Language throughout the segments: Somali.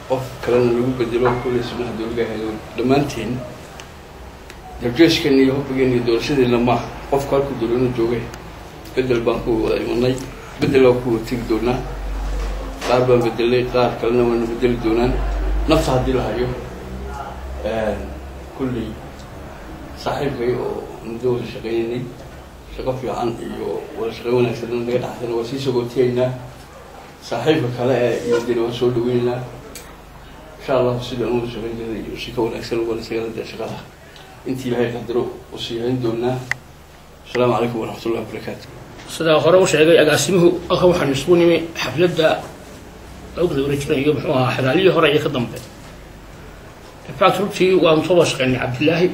qof kalena lagu bedelo kulli sunnah dowladda haydo dhamaanteen darjeeshkan iyo hubbigan iyo doorashadeena ma qof kalku dowladda joogay bedel baan ku wada imanay bedel oo ku tigi doonaa qaar baan bedelay qaar kalena waan bedeli doonaa nafta haddii la hayo kulli saaxiibkay oo muddo shaqeynay shaqo fiican iyo wada shaqo wanaagsan naga dhaxsan waa sii sogootiyeynaa saaxiibka kale iyo dina waan soo dhaweynaa insha allah sidaan u shaqeynay iyo shaqo wanaagsan wada shaqada shaqada intii ilaahay qadaro u siihayn doonaa السلام عليكم ورحمة الله وبركاته. سيدا هore u sheegay agaasimuhu halkan waxaan isugu nimi xafladda lagu kala wareejinayo iyo muxuu ahaa xiraalihii hore iyo ka dambe infact runtii waan soo shaqeynay cabdilaahi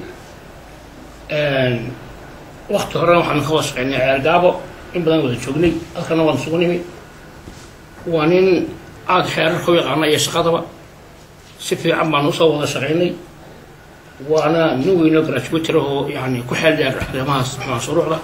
waqti horena waxaan ka wada shaqeynay ceergaabo in badan wada joognay halkana waan isugu nimi waa nin aada xeerarka u yaqaana iyo shaqadaba si fiican baan usoo wada shaqeynay وانا نوي نقرا تويتره يعني كحل arrimahaas shuruucda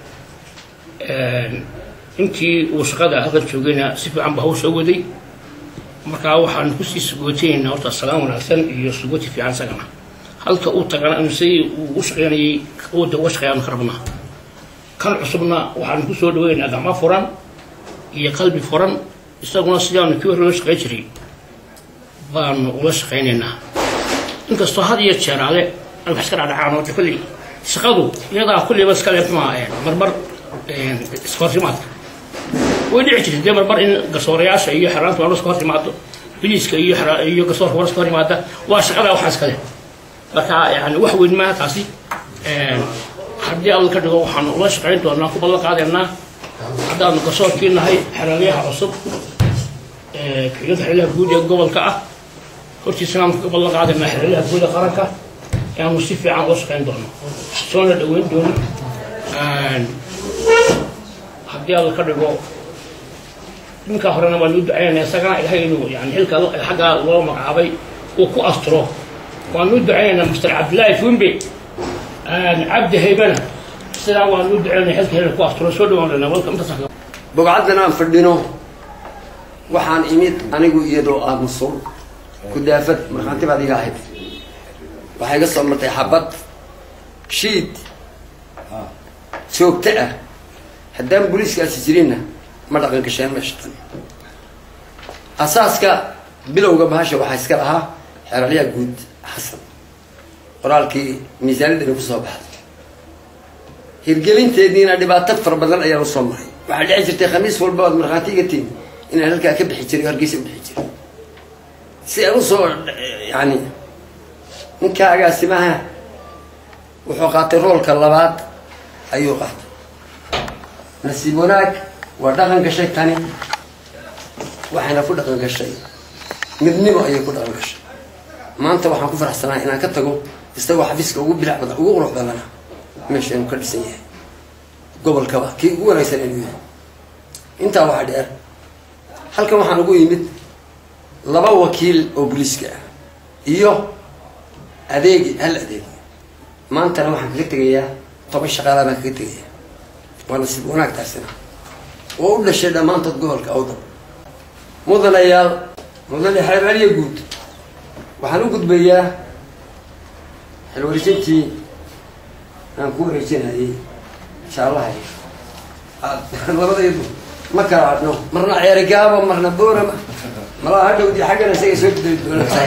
intii uu shaqada halka joogayna si fiican baa uu soo waday marka waxaan ku sii sugooteynaa horta salaam wanaagsan iyo sugooti fiican sagana halka uu tagana amsay uu u shaqeynayay quudda uga shaqeeyaan karbna kan cusubna waxaan ku soo dhaweynaa gacmo furan iyo qalbi furan isaguna sidaan ku hore shaqeey jiray baan ula shaqeynaynaa inkastoo had iyo jeer ale aan wax ka dhacaan oo kulli shaqadu iyada kulli bas kale ma marmar isqortimaadka way dhici jirtay marmar in garsoorayaasha iyo xaraanta waa isku hortimaado biliiska iyo garsoorka waa isku hortimaada waa shaqada waxaas kale marka yani wax weyn ma taasi haddii alla ka dhigo waxaan ula shaqeyn doonaa ku ballan qaadanaa haddaan garsoorkiinahay xaraaliyaha cusub xiriirka guud ee gobolka ah hortii sanam ka ballan qaadanaa xiriirka guud ee qaranka يعني وصيف عن وصف عندنا شلون الأول دون حدي الله كرجوا من كهرنا والود عينه سكان الهينو يعني هلك الحاجة الله مقعبي وكو أسترو والود عينه مستر عبد الله فنبي عبد هيبنا السلام والود عينه هلك هلك كو أسترو شو دون لنا ولكم تصحوا بقعدنا فردينه وحان إميت أنا جو يدو أمصور كدافت مرخانتي بعد يقعد waxay ka soo martay xabad shiid joogta ah haddaan booliiskaasi jirinna ma dhaqan gasheen meeshan asaaska bilowga bahasha waxaa iska lahaa xeeralyaha guud xasan qoraalkii miisaaniyadda ku soo baxday hirgelinteediina dhibaato fara badan ayaa u soo maray waxaa dhici jirtay khamiis walba ood markhaatiga tiim inaan halkaa ka bixi jiray hargeysa u bixi jiray si aan u soo yani ninka agaasimaha wuxuu qaatay roolka labaad ayuu qaatay nasiib wanaag waa dhaqan gashay tani waxayna ku dhaqan gashay midnimo ayay ku dhaqan gashay maanta waxaan ku faraxsanahay inaan ka tago isagoo xafiiska ugu bilic badan ugu qurux badana meesha inuu ka dhisan yahay gobolkaba kii ugu wanaagsan inuu yahay intaa waxaa dheer halkan waxaan ugu yimid laba wakiil oo booliiska ah iyo adeegi hal adeeg maantana waxaan kaga tegayaa 10 shaqaalaha baan kaga tegayaa waa nasiib wanaag taasina oo u dhashay dhammaantood gobolka awdal mudanayaal xeeralyo guud waxaan u gudbayaa xilwareejintii aan ku wareejinayay insha allah labadaydu ma kala cadno marna ceerigaabo marna boorama malaha hadhowdii xaggana isaga soo gudbay doonaa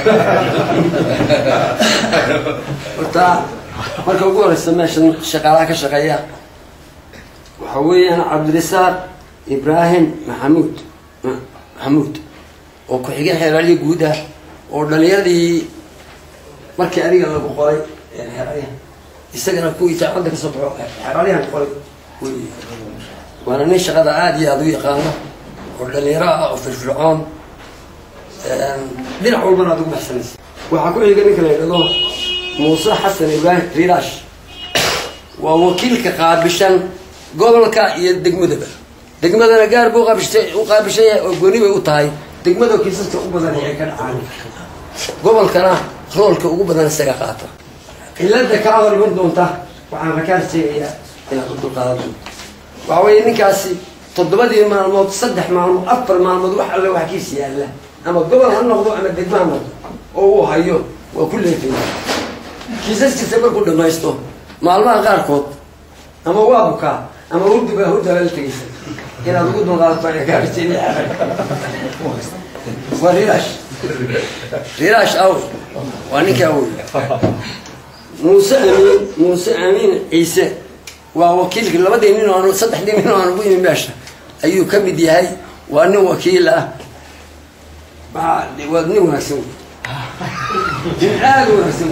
horta marka ugu horeysa meeshan shaqaalaha ka shaqeeya waxa weeyaan cabdirasaaq ibraahim maxamuud oo ku-xigeen xeeralyo guud ah oo dhalinyaradii markii adiga lagu qoray xeeralyaha isagana kuwii jaacadda ka soo baxo xeeralyahan qoray waana nin shaqada aada iyo aada u yaqaano oo dhalinyaro ah oo firfircoon dhinac walbana aad ugu baxsanaysa waxaa ku xiga ninka la yidhahdo muuse xasan ibraahim riiraash waa wakiilka qaabishan gobolka iyo degmadaba degmadana gaar buu u qaabishan yahay oo gooni bay u tahay degmada kiisaska u badan ay ka dhacaan gobolkana roolka ugu badan isaga qaata cilada kaa hor iman doonta waxaan rakaan sheegayaa inaad u dulqaadato waxa weeye ninkaasi 7 maalmood 3 maalmood 4 maalmood wax alle wax kiis yaalla أما قبل هالنقطة أما الدقمة هالنقطة أو هايو وكل هذي كيسس كسبر كل ما يستو مع الله غير كود أما وابك أما ولد بهود هذا الكيس إلى وجود مغالط بين كارتين وريلاش أول وانك أول موسى أمين عيسى ووكيل كل ما دينين وأنا صدق دينين وأنا بقول ماشى أيو كم دي هاي وأنا وكيله بعد ودني ونسوي جنعال ونسوي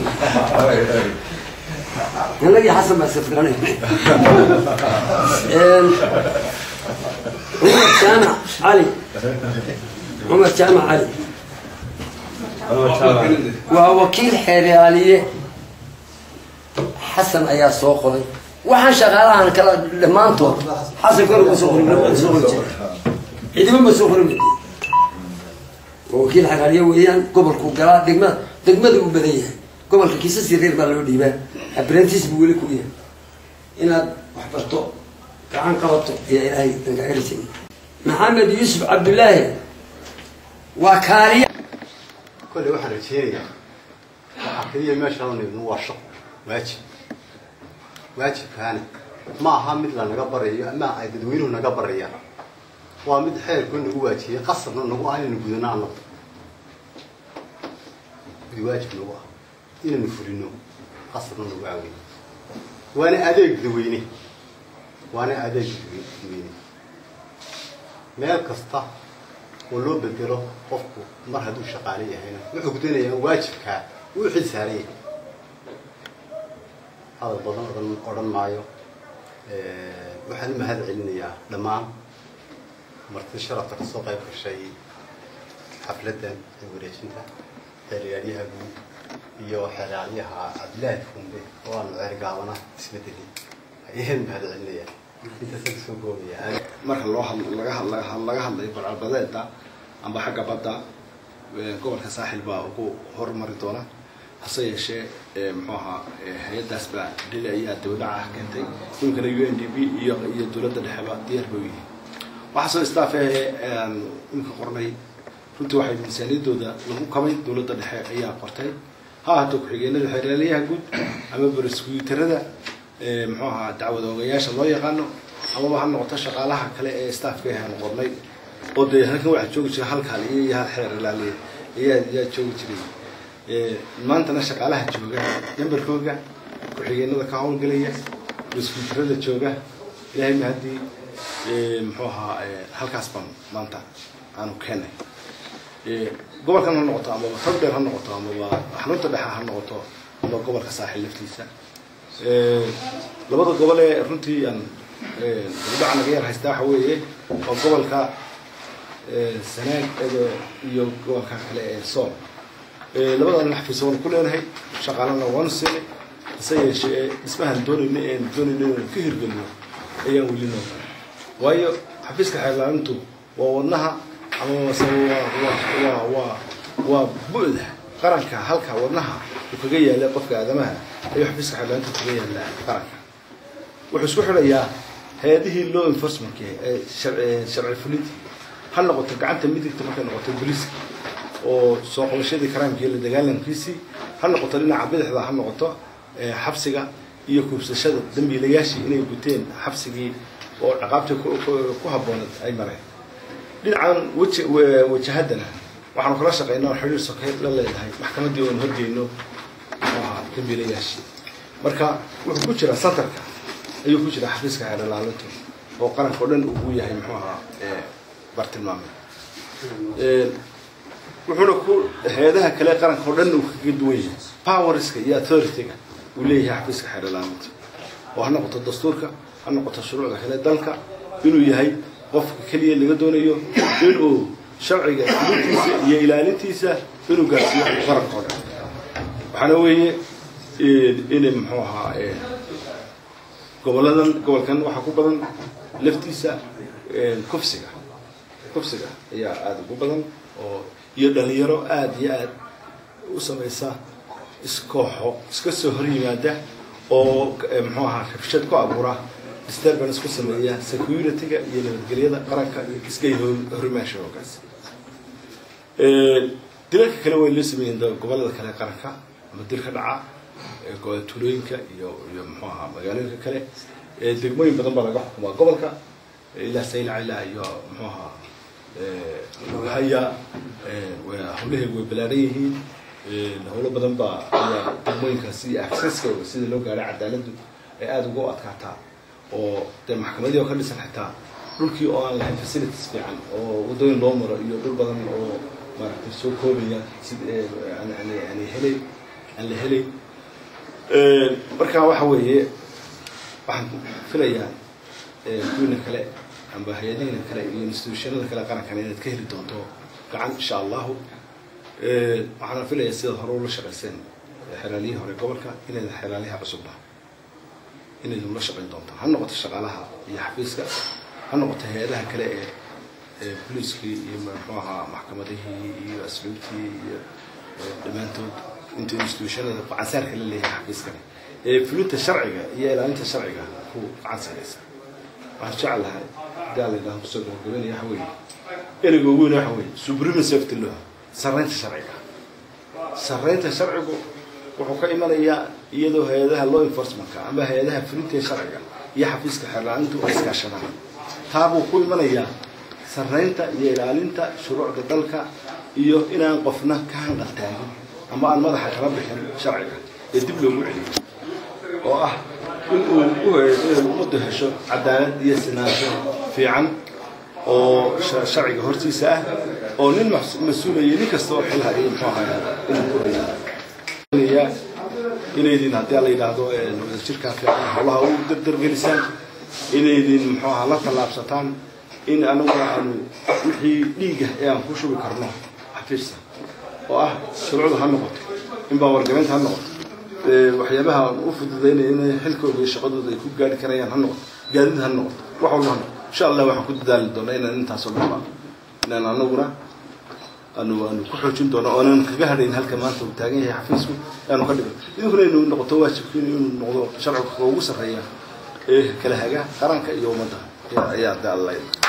نلاقي حسب ما سفرني عمر جامع علي ووكيل حريالية حسن أيا سوقي وحن شغالها كلا لمانتو حسن كل مسوق عيد من مسوق وكيل حريالية ويان قبل كوكلا دقمة وبديه قبل كيس سرير بالودي به أبرنتيس بيقولك وياه إن وحبرتو كان قبضته يا إلهي تنقعرتني محمد يوسف عبد الله وكالية كل واحد شيء حكية ما شاء الله إنه وشق واجب كان ما هم مثل نجبرية ما عيدوينه نجبرية ومد حيل كل هو واجب قصرنا إنه عين نقولنا عنه واجب نوع إلى نفرينه قصرنا إنه عين وأنا أديك ذويني ما القصة ولو بدرو قفكو مر هدو شقالية هنا وحو قدينيا واجبكا وحي ساريه هذا البضان قرن مايو وحن ما هذا علنيا دمان مرتين شرطك السوق يبقى الشيء حفلة وريشنها حرياليها قول iyo xalaaliyaha adlaad funde waan cirgaabana isbedeli ayeen baa cilniya inta soo goobiya marka laga hadlay barbadeeda amba xagga badda gobolka saaxil baa ugu hormari doona hase yeeshee muxuu ahaa hay'adaas baa dhilaya dawladda keentay inkana UNDP iyo dawladda dhexe diyaar bay yihiin waxa soo istaafay inka qornay runtii waxay miisaaniyadooda lagu kamay dawladda dhexe ayaa qortay ها تكحيجنا الحرالية جود أما برسكويتردا محوها تعود وجياش الله يقانو أما ما هنقطع شغالها كلا استاف فيها نقولي قد هناك واحد شو شيء هالك عليه هذا الحرالية هي شو شيء ما أنت نشك علىها شوجا جنب الكوجا كحيجنا ذكاون قليل برسكويتردا شوجا لهم هذه محوها هالك أسبان ما أنت أنا كنه قبل كان هالنقطة أما بفضل هالنقطة أما بحنوت بحها هالنقطة أما قبل كساحل لفتيسة لبض قبل رنتي أن ربعنا غير هيستاح هو إيه وقبل كا سنة يو قبل كا صوم لبض أن نحفي صوم كل يوم هي شغالنا ونص سنة شيء اسمها الدون كهر قلنا أيام ولنا وهي حفيزك حيلا أنتو ووضناها أما سووا وبعده قرنك هلك ورنها وكجيا لا قفك آدمها يحبس على أنت كجيا لا قرنك وحسوح ليا هذه اللو انفورسمنت شرع الفليت هل نقطة قعدت ميدك تمكن نقطة البوليس وسوق الشيء كلام كي اللي دجالن كيسي هل نقطة لنا عبيد هذا هل نقطة حبسجة يكون سشدة دم بيلاقيش إنه يقولين حبسجي وعقابته كهبونت أي مرة للعن وجهدنا وحنا خلاص شقينا حلول سكيت لا هاي محكمة ديوان هرجي إنه كم بيلاقيش مركا وكوشرا سطرك أيوة كوشرا حفيزك على العلوتة وقرن كلن وياه يمحوها برتلمام وحنا كل هذا كلا قرن كلن وكدويه باورسك يا ثورتك وليه حفيزك على العلوتة وحنا قط الدستورك حنا قط الشروع كلا دلك إنه يهاي قف كلية اللي قدونه إنه شرعي لتيسة يا لتيسة إنه قاسي فرق قرن وحنويه إن محوها قبل كان وحكوا بدن لفتيسة كفسجة يا عاد بدن يدليرو عاد وسميسا إسكوحو إسكسهري ماده أو محوها خفشت كعبورة استربنا سكسمية سكيورتيجا يلي الجريدة قرنك إسكيه هرماشة وكاس dilalka kale way la sameeyeen gobolada kale qaranka ama dilka dhaca tuulooyinka iyo muxuu ahaa magaalooyinka kale degmooyin badan baa laga xukumaa gobolka ilaa saylac ilaa iyo muxuu ahaa haya howlaheegu way balaaran yihiin howlo badan baa ayaa degmooyinkaasi iyo accesskooda sida loo gaaray cadaaladdu ay aada uga adkaataa oo dee maxkamadii oo ka dhisan xitaa dhulkii oo aan lahayn facilities fiican oo waddooyin loo maro iyo dhul badan oo maaragtay soo koobaya sida helay aan la helay marka waxa weeye waxaan filayaa kuwina kale amba hay-adihina kale iyo institutionada kale qarankan inaad ka heli doonto gacan insha allahu waxaan filayaa sidaad hore ula shaqayseen xeraaliyihii hore gobolka inayd xeraaliyaha cusubna inayd ula shaqayn doontaan ha noqoto shaqaalaha iyo xafiiska ha noqoto hay-adaha kale ee booliiskii iyo muxuu ahaa maxkamadihii iyo asluubtii iyo dhammaantood inta institutionada gacansaarka la leeyahay xafiiskani fulinta sharciga iyo ilaalinta sharciga ku gacansaaraysa waxaan jeclahay gaalaydaan kusoo gabagabanaya waxa weeye ereyga ugu weyn waxa weeye supremacy of the law sarreynta sharciga sarreynta sharcigu wuxuu ka imanayaa iyadoo hay-adaha law enforcementka ama hay-adaha fulinta sharciga iyo xafiiska xeerlaalintu ay iskaashadaan taabuu ku imanayaa sarreynta iyo ilaalinta shuruucda dalka iyo inaan qofna ka hanqaltaagin ama aan madaxa kala bixin sharciga ee dib loogu celiyo oo ah inay ummaddu hesho cadaalad iyo sinaansho fiican oo sharciga hortiisa ah oo nin mas-uulaya nin kasta oo xilha iyo muxuu ahayaa inuu ku hayaa inaydin haddii la yidhaahdo wadajirkaa fiican howlaha u dardargelisaan inaydin muxuu ahaa la tallaabsataan in anaguna aanu wixii dhiiga ee aan ku shubi karno xafiista oo ah shuruucdu ha noqoto in baa wargabeynta ha noqoto waxyaabaha u fududaynaya inay xilkooda iyo shaqadooda ay ku gaari karayaan ha noqoto gaadid ha noqoto wax walba ha noqoto insha allah waxaan ku dadaali doonaa inaan intaasoo dhanba inaan anaguna aanu ku xoojin doono oonan kaga hadhayn halka maanta uu taagan yahay xafiisku aanu ka dhigo idinkuna inuu noqoto waajibkiina inuu noqdo sharciga ugu sarreeya ee kala haga qaranka iyo ummadda ayaa da alla